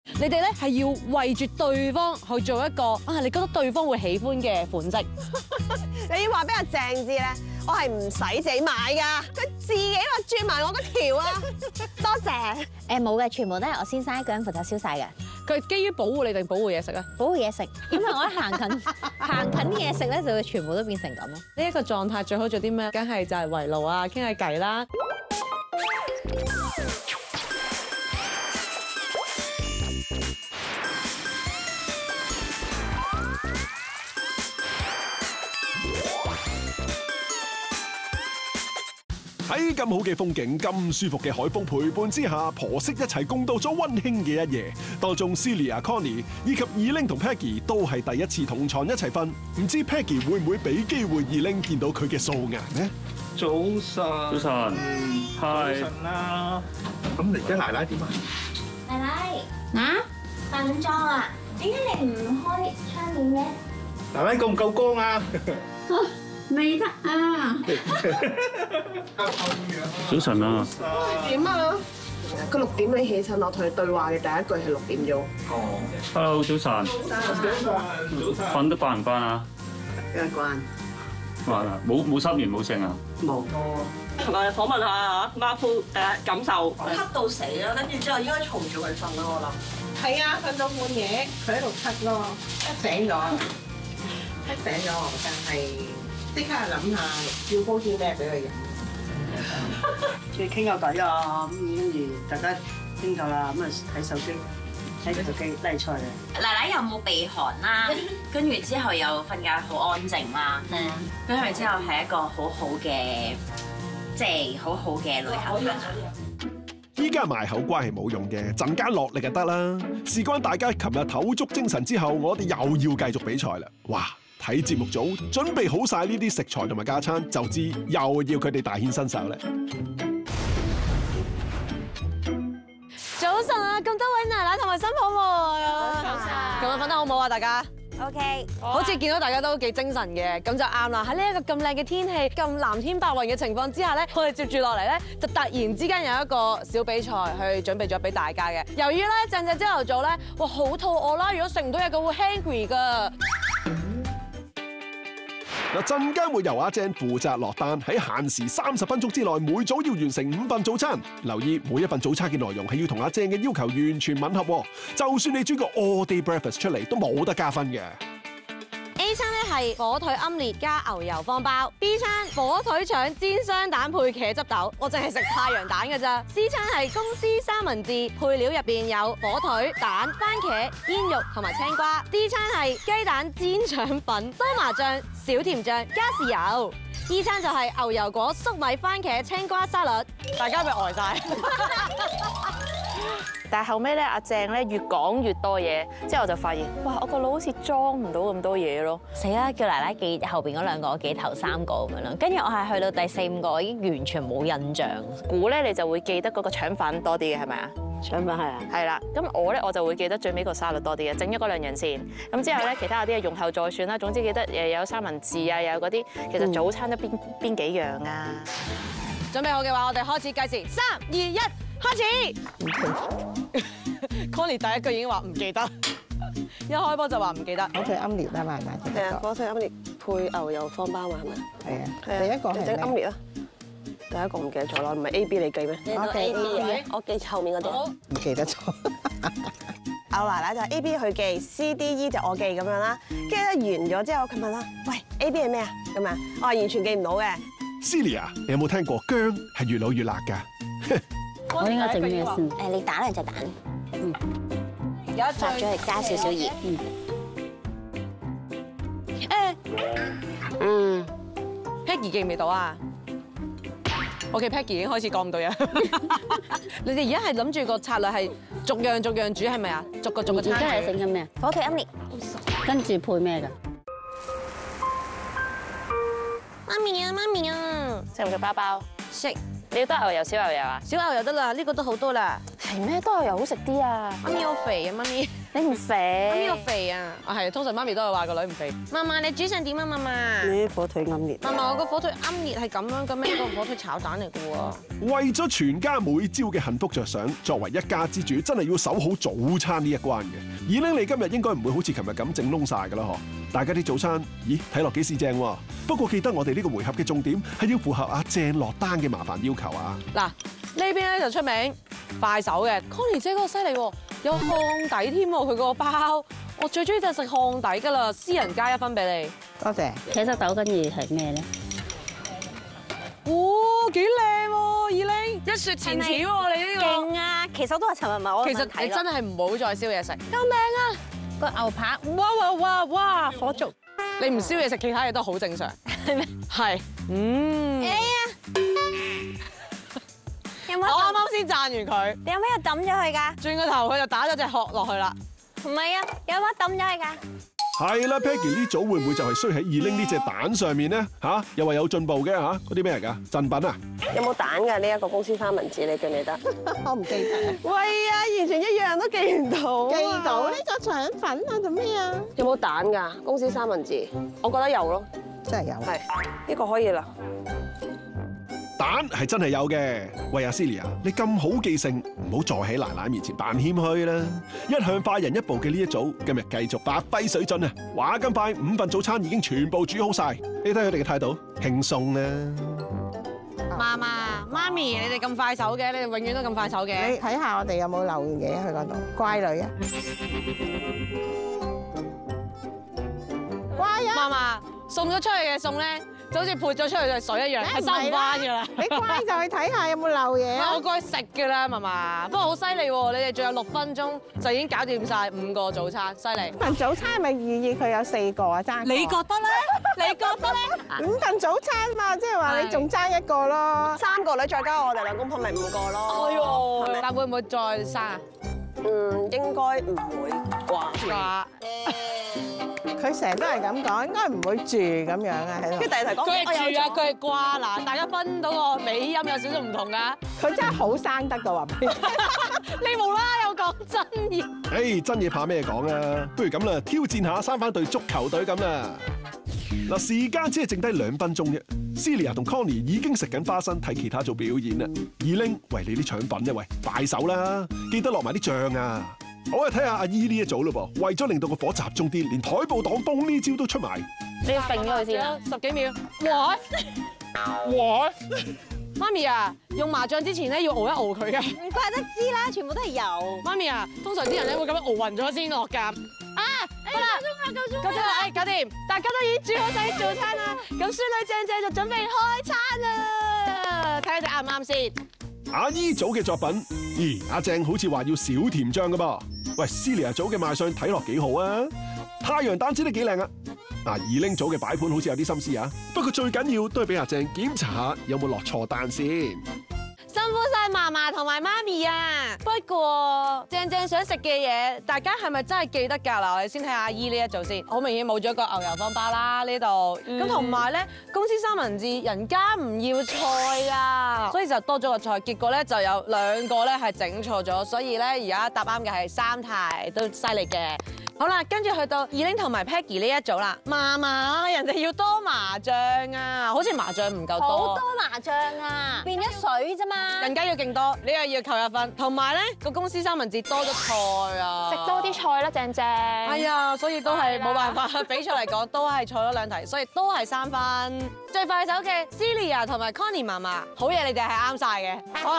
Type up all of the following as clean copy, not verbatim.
你哋咧係要圍住對方去做一個你覺得對方會喜歡嘅款式。 你要話俾阿鄭知咧，我係唔使自己買㗎，佢自己話轉埋我嗰條啊！多謝。 冇嘅，全部都係我先生一個人負責燒晒嘅。 佢基於保護你定保護嘢食啊？ 保護嘢食，因為我一行近嘢食咧，就會全部都變成咁咯。 呢一個狀態最好做啲咩？梗係就係圍爐啊，傾下偈啦。 喺咁好嘅風景、咁舒服嘅海風陪伴之下，婆媳一齊共度咗溫馨嘅一夜。當中 Celia、Connie 以及二玲同 Peggy 都係第一次同床一齊瞓，唔知 Peggy 會唔會俾機會二玲見到佢嘅素顏呢？ 早晨，早晨，係。早晨啦。咁你而家奶奶點啊？ 奶奶，化緊妝啊？點解你唔開窗簾嘅？ 奶奶夠唔夠光啊？ 未得啊！ 早晨啊！ 點啊？佢6點你起身，我同佢對話嘅第一句係6點鐘。 Hello， 早晨。瞓得慣唔慣啊？ 梗係慣。 慣啊！冇失眠冇剩啊？ 冇。 同我哋訪問下馬夫感受。咳到死啦，跟住之後應該嘈住佢瞓啦，我諗。係啊，瞓到半夜，佢喺度咳咯，一醒咗，但係。即刻諗下要煲啲咩俾佢飲，你傾下偈啊，咁跟住大家傾夠啦，咁啊睇手機拉菜啊。 奶奶有冇鼻鼾啦？跟住之後又瞓覺好安靜啦。跟住之後係一個好好嘅，即係好好嘅旅行啦。 依家埋口乖係冇用嘅，陣間落力就得啦。事關大家琴日唞足精神之後，我哋又要繼續比賽啦。哇！睇節目組準備好晒呢啲食材同埋加餐，就知又要佢哋大顯身手咧。 早晨啊，咁多位奶奶同埋新抱們，早晨。咁我瞓得好唔好啊？大家 OK， 好似見到大家都幾精神嘅，咁就啱啦。喺呢一個咁靚嘅天氣、咁藍天白雲嘅情況之下咧，我哋接住落嚟咧，就突然之間有一個小比賽去準備咗俾大家嘅。由於咧陣隻朝頭早咧，哇好肚餓啦，如果食唔到嘢嘅會 hungry 㗎。 嗱，陣間會由阿鄭負責落單，喺限時30分鐘之內，每組要完成5份早餐。留意每一份早餐嘅內容係要同阿鄭嘅要求完全吻合，就算你煮個 all day breakfast 出嚟，都冇得加分嘅。 A 餐咧係火腿奄列加牛油方包 ，B 餐火腿腸煎雙蛋配茄汁豆，我淨係食太陽蛋㗎咋。C 餐係公司三文治，配料入邊有火腿、蛋、番茄、煙肉同埋青瓜。D 餐係雞蛋煎腸粉、多麻醬、小甜醬加豉油。E 餐就係牛油果、粟米、番茄、青瓜沙律。大家咪呆晒。 但係後尾咧，阿鄭咧越講越多嘢，之後我就發現，哇！我個腦好似裝唔到咁多嘢咯。 死啦！叫奶奶記後邊嗰2個，我記頭3個咁樣咯。跟住我係去到第4、5個，我已經完全冇印象。 估咧你就會記得嗰個腸粉多啲嘅係咪啊？ 腸粉係啊。 係啦，咁我咧我就會記得最尾個沙律多啲嘅，整咗嗰2樣先。咁之後咧，其他嗰啲用後再算啦。總之記得有三文治啊，有嗰啲。其實早餐得邊幾樣啊？ 準備好嘅話，我哋開始計時，3、2、1，開始。Connie 第一句已經話唔記得，一開波就話唔記得。 火腿奄列啊嘛，係咪？係啊，火腿奄列配牛油方包嘛，係咪？係啊。第一個係整奄列啊。第一個唔記得咗啦，唔係 A B 你記咩？ 我記 A B 我記後面嗰啲。唔記得咗。我奶奶就 A B 佢記 ，C D E 就我記咁樣啦。跟住咧完咗之後，佢問啦：喂 A B 係咩啊？咁啊，我話完全記唔到嘅。 Celia，你有冇聽過薑係越老越辣㗎？ 我應該整咩先？你打2隻蛋，發咗嚟加少少鹽。 Peggy 記唔記到啊？OK，Peggy 已經開始講唔到嘢。你哋而家係諗住個策略係逐樣煮係咪啊？逐個餐。 而家係整緊咩啊？火腿奄列，跟住配咩㗎？ 媽咪啊！ 食唔食包包？ 食。 你要得牛油小牛油啊？ 小牛油得啦，呢個都好多啦。 係咩？都係又好食啲啊！ 媽咪好肥啊，媽咪。 你唔媽咪肥好肥啊！啊係，通常媽咪都係話個女唔肥。媽媽你煮成點啊？媽媽。 你火腿奄列。 媽媽我個火腿奄列係咁樣嘅咩？個火腿炒蛋嚟嘅喎。 為咗全家每朝嘅幸福着想，作為一家之主，真係要守好早餐呢一關嘅。以玲你今日應該唔會好似琴日咁整燶晒㗎啦，嗬？大家啲早餐，咦睇落幾時正喎？不過記得我哋呢個回合嘅重點係要符合阿鄭落單嘅麻煩要求啊！ 嗱呢邊咧就出名快手嘅 Connie 姐嗰個犀利喎，有烘底添喎，佢個包我最中意就係食烘底㗎啦，私人加1分俾你。 多謝。 茄汁豆跟住係咩咧？ 哇，幾靚喎，二玲一雪前恥喎，你呢個勁啊！其實都係尋日問我其實你真係唔好再燒嘢食，救命啊！ 個牛扒， 哇，火燭！你唔燒嘢食，其他嘢都好正常，係咩？係， 有冇？ 我啱啱先讚完佢， 你有咩抌咗佢㗎？ 轉個頭佢就打咗隻殼落去啦。 唔係啊，有冇抌咗佢㗎？ 係啦 ，Peggy 呢組會唔會就係衰喺二玲呢隻蛋上面咧？嚇，又話有進步嘅嚇，嗰啲咩嚟㗎？贈品啊？ 有冇蛋㗎？呢一個公司三文治你記唔記得？ 我唔記得。 喂啊，完全一樣都記唔到。 記到呢個腸粉啊，做咩啊？ 有冇蛋㗎？公司三文治，我覺得有咯。 真係有。 係，呢個可以啦。 蛋係真係有嘅。喂，阿 Celia，你咁好記性，唔好再喺奶奶面前扮謙虛啦。一向快人一步嘅呢一組，今日繼續發揮水準啊！話咁快5份早餐已經全部煮好晒，你睇佢哋嘅態度，輕鬆啦。 媽咪，你哋咁快手嘅，你哋永遠都咁快手嘅。 你睇下我哋有冇留嘢喺嗰度，乖女啊！乖啊！ 媽媽送咗出去嘅餸咧，就好似潑咗出去嘅水一樣，係收唔翻㗎啦。 你乖就去睇下有冇漏嘢啊！ 我該食㗎啦，媽媽。不過好犀利喎，你哋仲有6分鐘就已經搞掂晒5個早餐，犀利。 份早餐係咪寓意佢有4個啊？爭？ 你覺得咧？你覺得咧 ？5份早餐嘛，即係話你仲爭1個咯。 3個女再加我哋兩公婆咪5個咯。 哎呦，但會唔會再生啊？ 應該唔會啩。 佢成日都係咁講，應該唔會住咁樣啊喺度。 跟住第二題講， 佢係住啊，佢係掛嗱，大家分到個尾音有少少唔同㗎。 佢真係好生得㗎話俾你。 你無啦啦又講真嘢。 誒，真嘢怕咩講啊？不如咁啦，挑戰下生翻隊足球隊咁啦。嗱，時間只係剩低2分鐘啫。Celia 同 Connie 已經食緊花生睇其他做表演啦。二玲，喂，你啲腸粉咧，喂，快手啦，記得落埋啲醬啊！好啊，睇下阿姨呢一組咯噃，為咗令到個火集中啲，連台布擋風呢招都出埋。 你要揈咗佢先啊 ！10幾秒。What？媽咪啊，用麻醬之前咧要熬一熬佢嘅。 唔怪得知啦，全部都係油。 媽咪啊，通常啲人咧會咁樣熬暈咗先落㗎。啊，得啦，夠鐘啦，搞掂，大家都已經煮好晒啲早餐啦。咁孫女正正就準備開餐啦，睇下你啱唔啱先。 阿姨組嘅作品，咦，阿鄭好似話要少甜醬㗎噃。喂 ，Celia 組嘅賣相睇落幾好啊，太陽蛋煎得幾靚啊。嗱，二玲組嘅擺盤好似有啲心思啊，不過最緊要都係俾阿鄭檢查下有冇落錯單先。 辛苦晒嫲嫲同埋媽咪啊！不過正正想食嘅嘢，大家係咪真係記得㗎？嗱，我哋先睇下阿姨呢一組先。好明顯冇咗個牛油方包啦呢度。咁同埋咧，公司三文治人家唔要菜㗎，所以就多咗個菜。結果咧就有2個咧係整錯咗，所以咧而家答啱嘅係3題，都犀利嘅。好啦，跟住去到二玲同埋 Peggy 呢一組啦。嫲嫲，人哋要多麻醬啊，好似麻醬唔夠多。 好多麻醬啊，變咗水啫嘛。 人家要勁多，你又要扣1分。同埋咧個公司三文治多咗菜啊， 食多啲菜啦，正正。 係啊，所以都係冇辦法。比賽嚟講都係錯咗2題，所以都係3分。最快手嘅 Celia 同埋 Connie 嫲嫲，好嘢，你哋係啱晒嘅。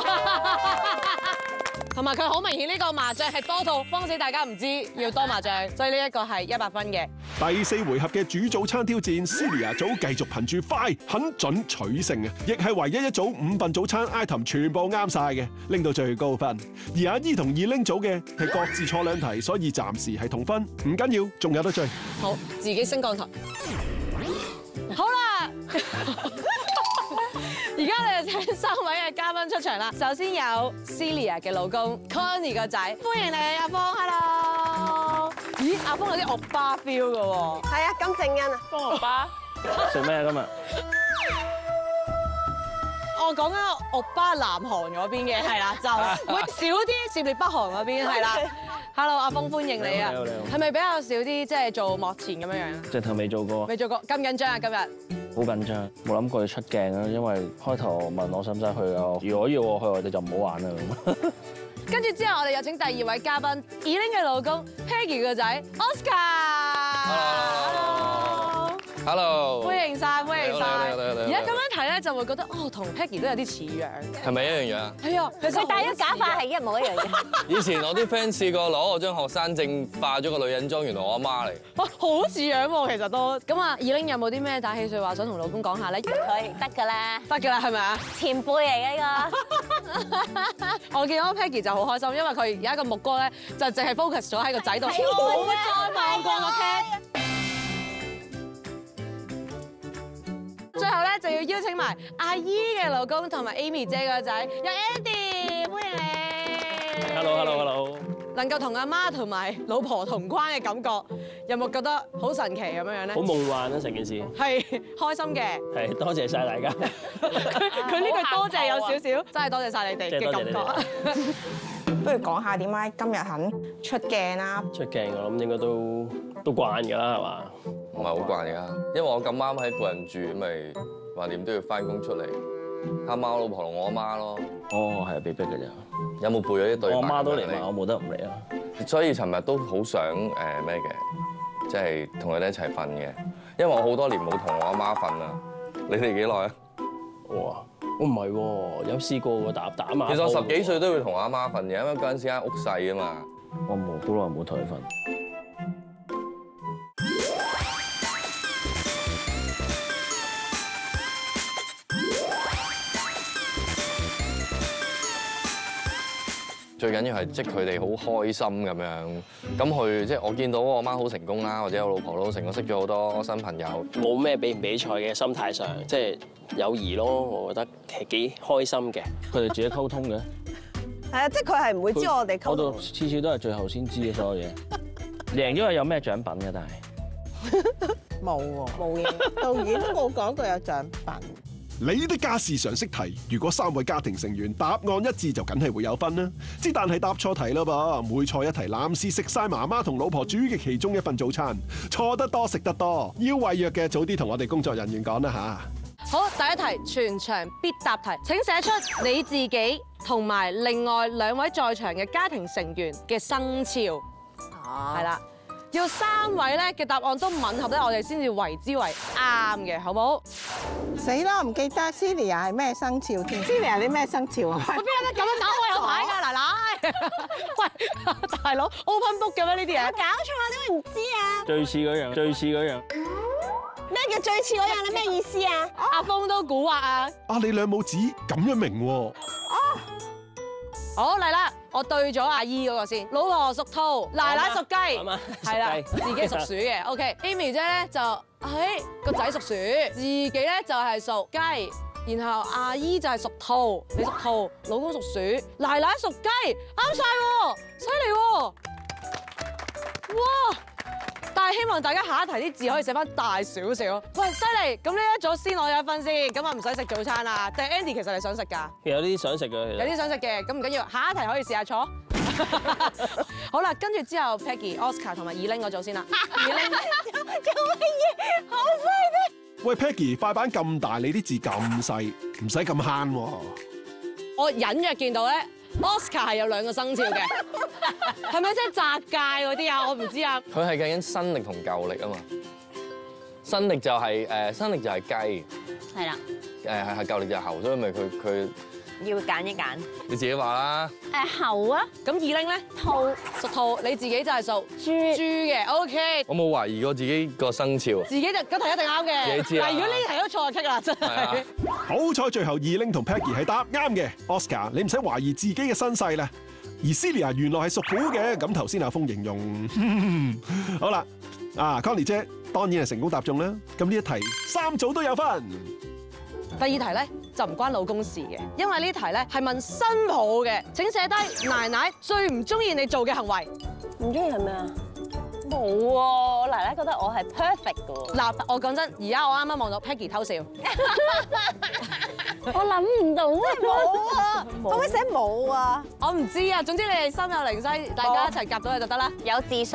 同埋佢好明顯呢個麻醬係多到慌死大家唔知要多麻醬，所以呢一個係100分嘅。 第4回合嘅煮早餐挑戰 ，Celia 組繼續憑住快、狠、準取勝啊！亦係唯一一組5份早餐 item 全部啱晒嘅，拎到最高分。而阿姨同二玲組嘅係各自錯2題，所以暫時係同分。唔緊要，仲有得追。 好，自己升降台。好啦。而家你就請3位嘅嘉賓出場啦。首先有 Celia 嘅老公 Connie 個仔，歡迎你阿峰 ，Hello。咦，阿峰有啲歐巴 feel 嘅喎。 係啊，金正恩啊。 風歐巴。 食咩今日？ 我我講緊歐巴南韓嗰邊嘅，係啦，就會少啲涉獵北韓嗰邊，係啦。Hello， 阿峰歡迎你啊！ 你好， 係咪比較少啲即係做幕前咁樣樣？ 直頭未做過。 未做過，咁緊張啊今日？ 好緊張，冇諗過要出鏡啦，因為開頭問我使唔使去啊？如果要我去，我哋就唔好玩啦咁。 跟住之後，我哋有請第2位嘉賓，Eileen嘅老公 Peggy 個仔 Oscar。Hello。歡迎晒，歡迎晒。而家咁樣睇咧，就會覺得哦，同 Peggy 都有啲似樣。 係咪一樣樣啊？ 係啊，其實佢戴咗假髮係一模一樣嘅。 以前我啲 friend 試過攞我張學生證化咗個女人妝，原來我阿媽嚟。 哇，好似樣喎，其實都。咁啊，Eileen有冇啲咩打氣説話想同老公講下咧？ 佢得㗎啦， 得㗎啦，係咪啊？ 前輩嚟嘅呢個。我見到 Peggy 就好開心，因為佢而家個目光咧就淨係 focus 咗喺個仔度，冇再望過個 cam。最後咧就要邀請埋阿姨嘅老公同埋 Amy 姐個仔，有 Andy， 歡迎你。 Hello。 能夠同阿媽同埋老婆同關嘅感覺，有冇覺得好神奇咁樣樣咧？ 好夢幻啊！成件事係開心嘅。 係多謝晒大家。 佢呢句多謝有少少，真係多謝晒你哋嘅感覺。 不如講下點解今日肯出鏡啦？ 出鏡我諗應該都慣㗎啦，係嘛？ 唔係好慣㗎，因為我咁啱喺附近住，咪橫掂都要翻工出嚟，啱啱我老婆同我阿媽咯。 哦，係被逼嘅啫。 有冇背咗啲對白？ 我阿媽都嚟嘛，我冇得唔嚟啊。 所以尋日都好想咩嘅，即係同佢哋一齊瞓嘅，因為我好多年冇同我阿媽瞓啦。你哋幾耐啊？ 哇！我唔係喎，有試過喎，打馬。 其實我10幾歲都要同我阿媽瞓嘅，因為嗰陣時間屋細啊嘛。 我冇好耐冇同佢瞓。 最緊要係即係佢哋好開心咁樣，咁佢即係我見到我媽好成功啦，或者我老婆都成功，識咗好多新朋友。 冇咩比唔比賽嘅心態上，即係友誼咯，我覺得係幾開心嘅。佢哋自己溝通嘅。 係啊，即係佢係唔會知我哋溝通。 我到次次都係最後先知嘅所有嘢。贏咗係有咩獎品嘅？但係冇喎，冇嘢。導演都冇講過有獎品。 你的家事常識題，如果3位家庭成員答案一致，就梗係會有分啦。之但係答錯題啦噃，每錯一題，男士食晒媽媽同老婆煮嘅其中一份早餐，錯得多食得多，要違約嘅早啲同我哋工作人員講啦吓。 好，第一題全場必答題，請寫出你自己同埋另外2位在場嘅家庭成員嘅生肖。係啦。要3位咧嘅答案都吻合咧，我哋先至為之為啱嘅，好冇？ 死啦！我唔記得 Celia 係咩生肖添。Celia 你咩生肖啊？ 我邊有得咁樣打開有牌㗎，奶奶？喂，大佬 open book 嘅咩呢啲嘢？ 搞錯啊！點會唔知啊？ 最似嗰樣，最似嗰樣。 咩叫最似嗰樣？你咩意思啊？ 阿峰都估啊！ 啊，你兩母子咁樣明喎？ 好嚟啦，我對咗阿姨嗰個先，老婆屬兔，奶奶屬雞，係啦，自己屬鼠嘅。OK，Amy 姐咧就個仔屬鼠，自己咧就係屬雞，然後阿姨就係屬兔，你屬兔，老公屬鼠，奶奶屬雞，啱晒喎，犀利喎，哇！但係希望大家下一題啲字可以寫翻大少少。喂，犀利！咁呢一組先攞咗1分先，咁啊唔使食早餐啦。但係 Andy 其實你想食㗎？ 有啲想食嘅， 有啲想食嘅，咁唔緊要，下一題可以試下錯。好啦，跟住之後 Peggy、Oscar 同埋Eileen嗰組先啦。Eileen 做乜嘢？好犀利！ 喂 Peggy，塊板咁大，你啲字咁細，唔使咁慳喎。 我隱約見到咧。Oscar 係有2個生肖嘅，係咪即係雜界嗰啲啊？我唔知啊。 佢係計緊新曆同舊曆啊嘛，新曆就係雞， 係啦。 係舊曆就係猴，所以咪佢要揀一揀。 你自己話啦。 猴啊。 咁Eileen咧？兔，屬兔，你自己就係屬豬嘅。OK。 我冇懷疑過自己個生肖。 自己就嗰題一定啱嘅。 自己知啦。 但係如果呢題都錯就棘啦，真係。 好彩最後Eileen同 Peggy 係答啱嘅 ，Oscar 你唔使懷疑自己嘅身世啦。而 Celia 原來係屬虎嘅，咁頭先阿峰形容好啦。Connie 姐當然係成功答中啦。咁呢一題3組都有分。 第2題咧就唔關老公事嘅，因為呢題咧係問新抱嘅。請寫低奶奶最唔中意你做嘅行為。 唔中意係咩啊？ 冇喎，我奶奶覺得我係 perfect 嘅喎。 嗱，我講真，而家我啱啱望到 Peggy 偷笑， 我諗唔到啊， 冇啊，可唔可以寫冇啊？ 我唔知啊，總之你哋心有靈犀，大家一齊夾到佢就得啦。 有自信。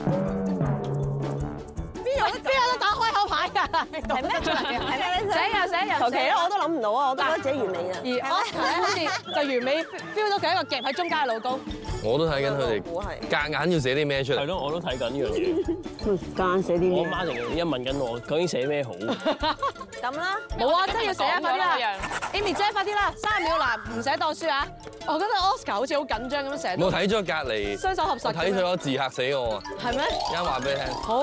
邊有得打開口牌㗎？係咩？ 係咩？ 寫求其啦，我都諗唔到啊，我都覺得自己完美啊。 而 Oscar 咧，好似就完美 feel 到佢一個夾喺中間嘅老公。 我都睇緊佢哋夾硬要寫啲咩出嚟。 係咯，我都睇緊呢樣嘢。 間寫啲咩？ 我媽成日一問緊我，究竟寫咩好？ 咁啦，冇啊，真係要寫啊！快啲啦 ，Amy 姐快啲啦，3秒嗱，唔寫當書啊！我覺得 Oscar 好似好緊張咁樣寫。 我睇咗隔離， 雙手合十。 我睇咗字嚇死我啊！ 係咩？ 而家話俾你聽。 好。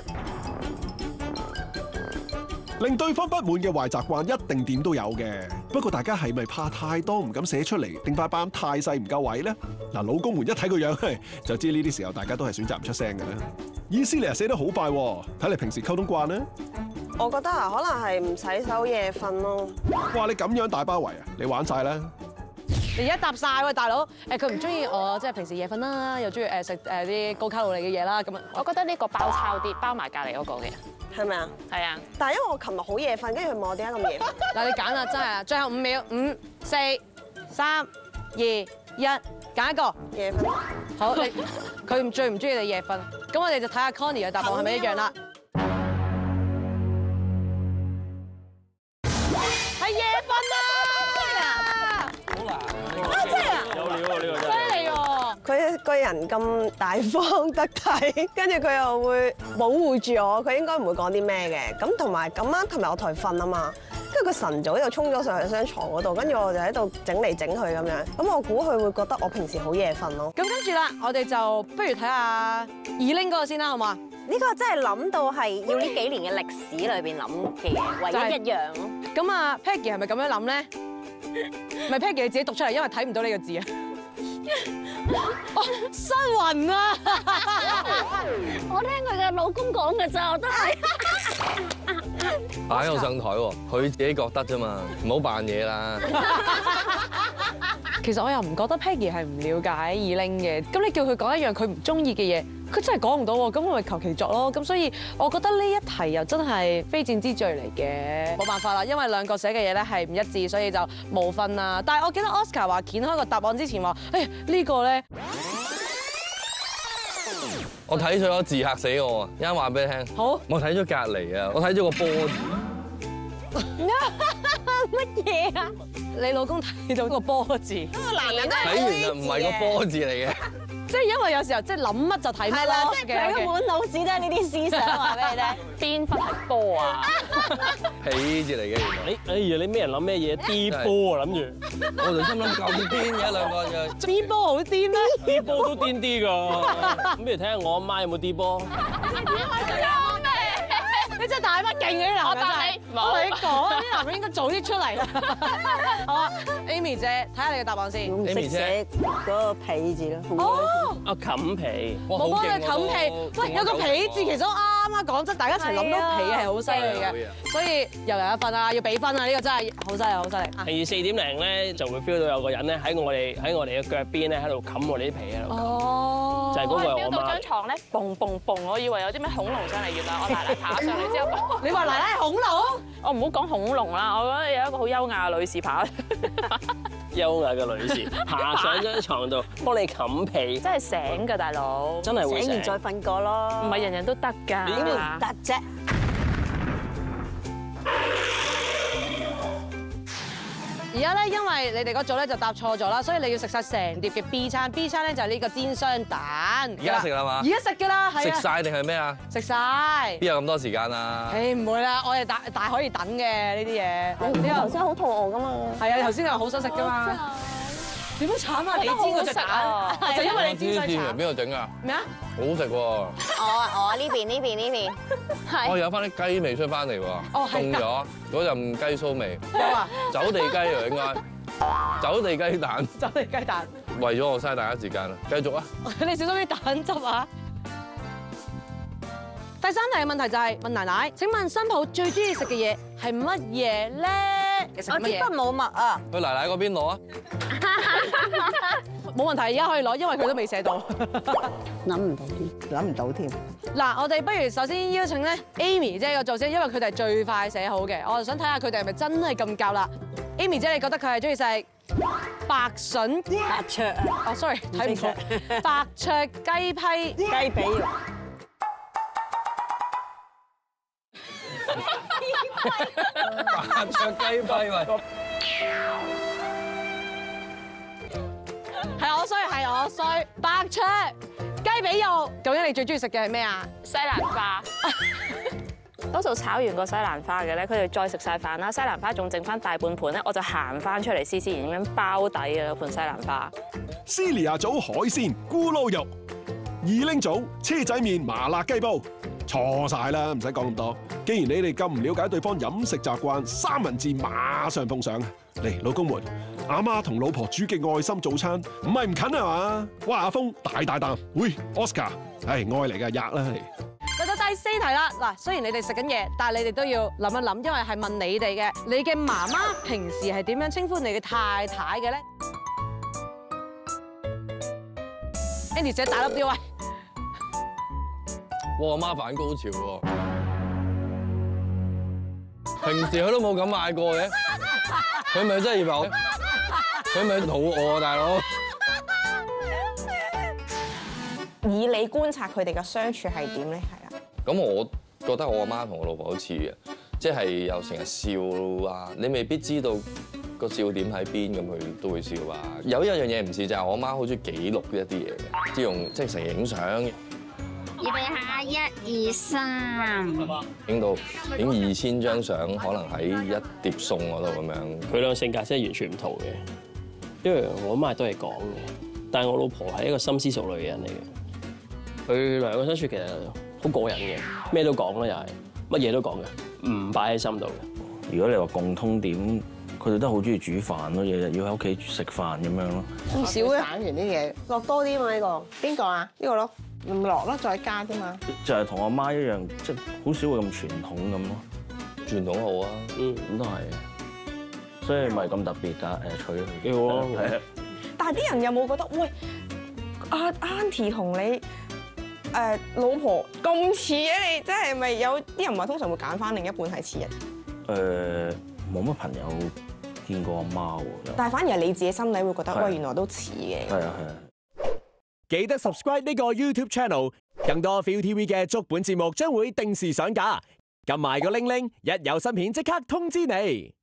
令對方不滿嘅壞習慣一定點都有嘅，不過大家係咪怕太多唔敢寫出嚟，定塊板太細唔夠位咧？嗱，老公們一睇個樣，就知呢啲時候大家都係選擇唔出聲嘅啦。Celia寫得好快喎，睇嚟平時溝通慣啦。 我覺得啊，可能係唔洗手夜瞓咯。 哇！你咁樣大包圍啊，你玩晒啦！ 你而家答晒喎，大佬。佢唔中意我即係平時夜瞓啦，又中意食啲高卡路里嘅嘢啦。咁啊， 我覺得呢個包抄啲，包埋隔離嗰個嘅。 係咪啊？ 係啊。 但係因為我琴日好夜瞓，跟住佢問我點解咁夜瞓。 嗱，你揀啦，真係啊！最後5秒，5、4、3、2、1，揀一個。 夜瞓。 好，佢最唔中意你夜瞓，咁我哋就睇下 Connie 嘅答案係咪一樣啦。係夜瞓啊！ 好難啊！真係啊！ 有料喎，呢個真係。 犀利喎！ 佢個人咁大方得體，跟住佢又會保護住我，佢應該唔會講啲咩嘅。咁同埋咁啱，琴日我同佢瞓啊嘛，跟住佢晨早就衝咗上去張床嗰度，跟住我就喺度整嚟整去咁樣。咁我估佢會覺得我平時好夜瞓咯。 咁跟住啦，我哋就不如睇下2Ling嗰個先啦，好嘛？ 呢個真係諗到係要呢幾年嘅歷史裏邊諗嘅嘢，唯一一樣咯。 咁啊 Peggy 係咪咁樣諗咧？唔係 Peggy 你自己讀出嚟，因為睇唔到呢個字啊。哦，失魂啊！ 我聽佢嘅老公講嘅咋，我都係。 擺我上台喎，佢自己覺得啫嘛，唔好扮嘢啦。 其實我又唔覺得 Peggy 係唔了解2Ling嘅，咁你叫佢講一樣佢唔中意嘅嘢，佢真係講唔到喎，咁我咪求其作咯。咁所以我覺得呢一題又真係非戰之罪嚟嘅，冇辦法啦，因為兩個寫嘅嘢咧係唔一致，所以就冇分啦。但係我記得 Oscar 話掀開個答案之前話，呢個咧， 我睇咗字嚇死我啊！一陣話俾你聽。好。我睇咗隔離啊，我睇咗個波字。 乜嘢啊？你老公睇到個波字，嗰個男人睇完就唔係個波字嚟嘅。 即係因為有時候即係諗乜就睇乜咯。 即係佢嘅滿腦子都係呢啲思想，話俾你聽。 邊忽係波啊？ 皮字嚟嘅原來。 哎呀，你咩人諗咩嘢？D 波啊諗住。 我就心諗咁癲嘅兩個嘅。 D 波好癲咩 ？D 波都癲啲㗎。咁不如睇下我阿媽有冇 D 波。 你真係大把勁嘅啲男人真係，我同你講，啲男人應該早啲出嚟啦。好啊 ，Amy 姐，睇下你嘅答案先。 唔識寫嗰個被字咯。 哦， 啊冚被， 冇幫佢冚被。喂，有個被字其實都啱啊！講真，大家一齊諗到被係好犀利嘅，所以又有一分啊，要俾分啊！呢個真係好犀利，好犀利。 係4:0咧就會 feel 到有個人咧喺我哋嘅腳邊咧喺度冚我哋啲被喺度。 哦， 就係嗰個我媽。 我 feel 到張床咧，蹦蹦蹦，我以為有啲咩恐龍上嚟，原來我奶奶爬上嚟之後， 你話奶奶係恐龍？ 我唔好講恐龍啦，我覺得有一個好優雅嘅女士爬。 優雅嘅女士爬上張床度幫你冚被， 真係醒㗎，大佬。 真係會醒。 醒完再瞓過咯。 唔係人人都得㗎。 點會唔得啫？ 而家咧，因為你哋嗰組咧就答錯咗啦，所以你要食晒成碟嘅 B 餐。B 餐咧就係呢個煎雙蛋。 而家食啦嘛？ 而家食㗎啦，係啊。 食晒定係咩啊？ 食晒。 邊有咁多時間啊？ 誒唔會啦，我哋大可以等嘅呢啲嘢。 你頭先好肚餓㗎嘛？ 係啊，頭先你話好想食㗎嘛。點樣慘啊？你煎嗰隻蛋，就因為你煎雙蛋。 邊度整啊？ 咩啊？ 好好食喎！ 我呢邊，係。 我有翻啲雞味出翻嚟喎，凍咗嗰陣雞騷味。 有啊？ 走地雞啊應該，走地雞蛋。 走地雞蛋。 為咗我嘥大家時間啦，繼續啊！ 你小心啲蛋汁啊！第3題嘅問題就係問奶奶：請問新抱最中意食嘅嘢係乜嘢咧？ 我支筆冇墨啊！ 去奶奶嗰邊攞啊！ 冇問題，而家可以攞，因為佢都未寫到。 諗唔到添， 諗唔到添。 嗱，我哋不如首先邀請咧 Amy 姐個做先，因為佢哋係最快寫好嘅。我就想睇下佢哋係咪真係咁夠啦。Amy 姐，你覺得佢係中意食白筍白灼啊？ 哦，sorry， 睇唔錯。白灼雞批雞髀肉。 白灼雞批喂， 係我衰。白灼雞髀肉，究竟你最中意食嘅係咩啊？ 西蘭花。多數炒完個西蘭花嘅咧，佢哋再食晒飯啦，西蘭花仲剩翻大半盤咧，我就行翻出嚟試試咁樣包底嘅盤西蘭花。 Celia 組海鮮咕嚕肉，二拎組車仔麵麻辣雞煲，錯晒啦，唔使講咁多。既然你哋咁唔了解對方飲食習慣，三文治馬上奉上。嚟，老公們，阿媽同老婆煮嘅愛心早餐，唔係唔近啊嘛？哇，阿峰大啖，喂 Oscar， 愛嚟㗎，吔啦。 嚟到第4題啦，嗱，雖然你哋食緊嘢，但係你哋都要諗一諗，因為係問你哋嘅。你嘅媽媽平時係點樣稱呼你嘅太太嘅咧 ？Andy 姐大粒啲喂！ 哇，阿媽反高潮喎！平時佢都冇咁嗌過嘅，佢咪真係以為我？佢咪肚餓啊，大佬！ 以你觀察佢哋嘅相處係點咧？係啦。 咁我覺得我阿媽同我老婆好似嘅，即係又成日笑啊！你未必知道個笑點喺邊，咁佢都會笑啊。有一樣嘢唔似就係我阿媽好中意記錄一啲嘢嘅，即係成日影相。 預備下1、2、3， 影到影2000張相，可能喺一碟餸嗰度咁樣。 佢兩個性格真係完全唔同嘅，因為我阿媽都係講嘅，但係我老婆係一個深思熟慮嘅人嚟嘅。佢兩個相處其實好過癮嘅，咩都講啦，又係乜嘢都講嘅，唔擺喺心度嘅。 如果你話共通點，佢哋都好中意煮飯咯，日日要喺屋企食飯咁樣咯。 咁少嘅，揀完啲嘢落多啲嘛呢個？ 邊個啊？呢個咯，唔落咯，再加啫嘛。 就係同阿媽一樣，即係好少會咁傳統咁咯。 傳統好啊， 咁都係，所以咪咁特別㗎娶佢。 幾好啊， 係啊。 但係啲人有冇覺得喂，阿 Auntie 同你老婆咁似嘅？你即係咪有啲人話通常會揀翻另一半係似人？ 冇乜朋友見過阿媽喎。 但係反而係你自己心裏會覺得係喂，原來都似嘅。 係啊係啊。 記得 subscribe 呢個 YouTube channel， 更多 ViuTV 嘅足本節目將會定時上架。撳埋個鈴鈴，一有新片即刻通知你。